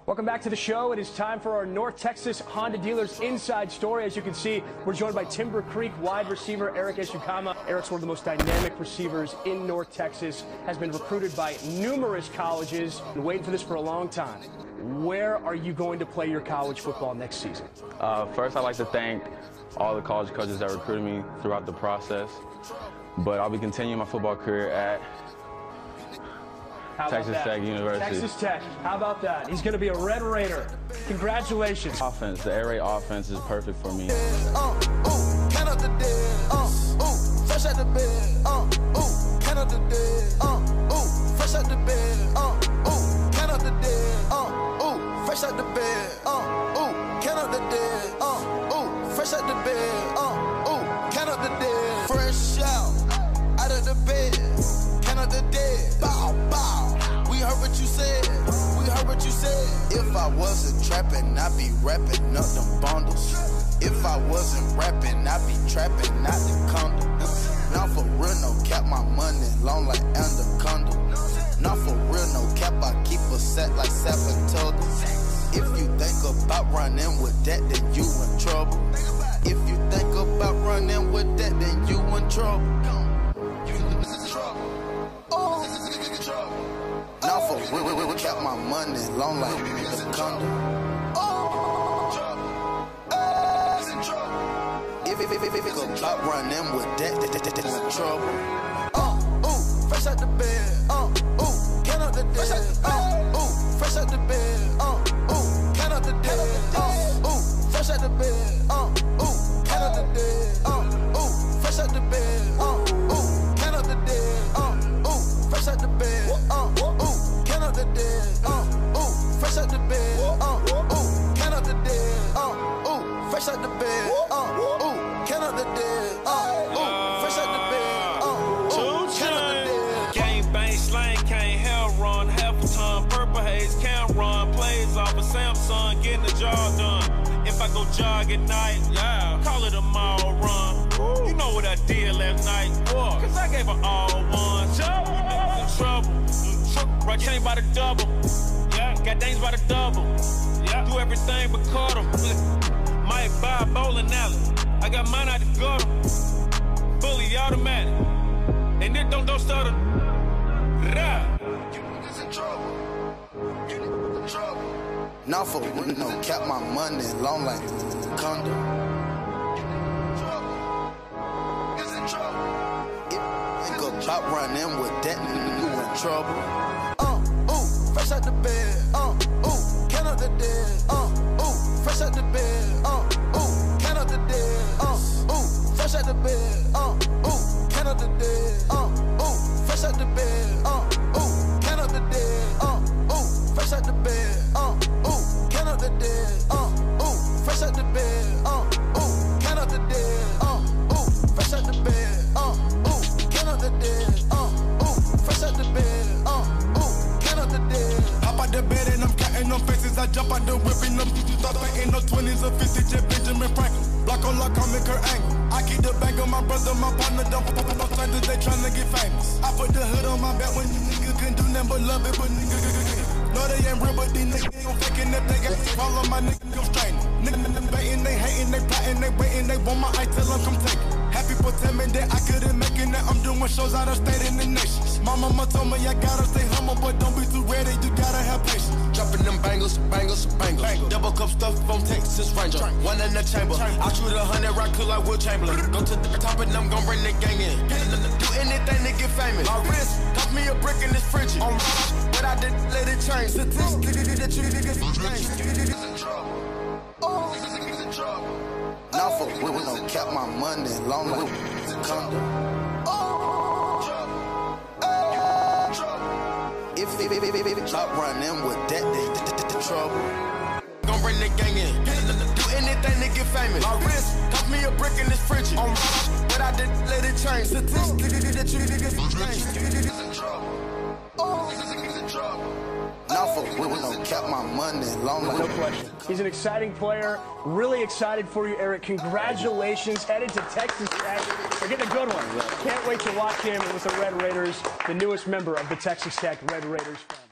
Welcome back to the show. It is time for our North Texas Honda Dealers Inside Story. As you can see, we're joined by Timber Creek wide receiver Erik Ezukanma. Erik's one of the most dynamic receivers in North Texas, has been recruited by numerous colleges. Been waiting for this for a long time. Where are you going to play your college football next season? First, I'd like to thank all the college coaches that recruited me throughout the process. But I'll be continuing my football career at Texas Tech University. Texas Tech. How about that? He's going to be a Red Raider. Congratulations. Offense, the air raid offense is perfect for me. Count up the dead. Fresh out the bed. Count up the dead. Fresh out the bed. Count up the dead. Fresh out the bed. Count up the dead. Fresh out the bed. Count up the dead. Fresh out of the bed. Count up the dead. Bow, bow. We heard what you said. We heard what you said. If I wasn't trapping, I'd be rapping up them bundles. If I wasn't rapping, I'd be trapping out the condo. Not for real, no cap, my money long like anaconda. Not for real, no cap, I keep a set like Sapatoga. If you think about running with that, then you in trouble. If you think about running with that, then you in trouble. Not for real, cap, my money long like anaconda. If it go about running with that, in trouble. Fresh out the bed. Count up the dead. Fresh out the bed. Count up the dead. Fresh out the bed. Count up the dead. Fresh out the bed. Count up the dead. Fresh out the bed. Count up the dead. Fresh out the bed. Count up the dead. Fresh out the bed. Count up the dead. Fresh out the bed. Count up the dead. Gang bang slang, can't hell run. Half a ton, purple haze, can't run. Plays off a Samsung, getting the job done. If I go jog at night, call it a mile run. You know what I did last night? Cause I gave her all one. In trouble. Right chain by the double. Got things by the double. Do everything but cut 'em. Might buy a bowling alley. I got mine out the gutter. Fully automatic. And it don't stutter. Not for no cap, my money long like anaconda. If go about running with that, you in trouble. Fresh out the bed. Count up the dead. Fresh out the bed. Count up the dead. Fresh out the bed. Count up the dead. Fresh out the bed. Count up the dead. Fresh out the bed. Count up the dead. Fresh out the bed. Count up the dead. Fresh out the bed. Count up the dead. Fresh out the bed. Count up the dead. Hop out the bed and I'm counting them faces. I jump out the whip and them start painting no 20s or 50s. Just Benjamin Franklin. Block on lock, I'm in Kurt Angle. I keep the bag on my brother, my partner. Don't pop up standards, they tryna get famous. I put the hood on my back when you niggas couldn't do nothing but love it, but niggas. No, they ain't real, but these niggas ain't faking that they got follow my niggas, go straight. Niggas baiting, they hating, they plotting, they waiting, they want my eye, tell them come take it. Happy for telling me that I couldn't make it, now I'm doing shows out of state and the nation. My mama told me I gotta stay humble, but don't be too ready, you gotta have patience. Dropping them bangles. Double cup stuff from Texas Ranger. One in the chamber. I shoot 100 rock till I Will Chamberlain. Go to the top and I'm gon' bring the gang in. Do anything to get famous. My wrist, cost me a brick in this fridge. On but I didn't let it change. Not for real, no cap, my money long like anaconda. If stop running with that, they trouble. Gon' bring the gang in. Do anything to get famous. My wrist, cost me a brick in this fridge. On but I didn't let it change. Not for real, no cap, my money long like. No question. He's an exciting player. Really excited for you, Erik. Congratulations. Headed to Texas Tech. We're getting a good one. Can't wait to watch him with the Red Raiders, the newest member of the Texas Tech Red Raiders family.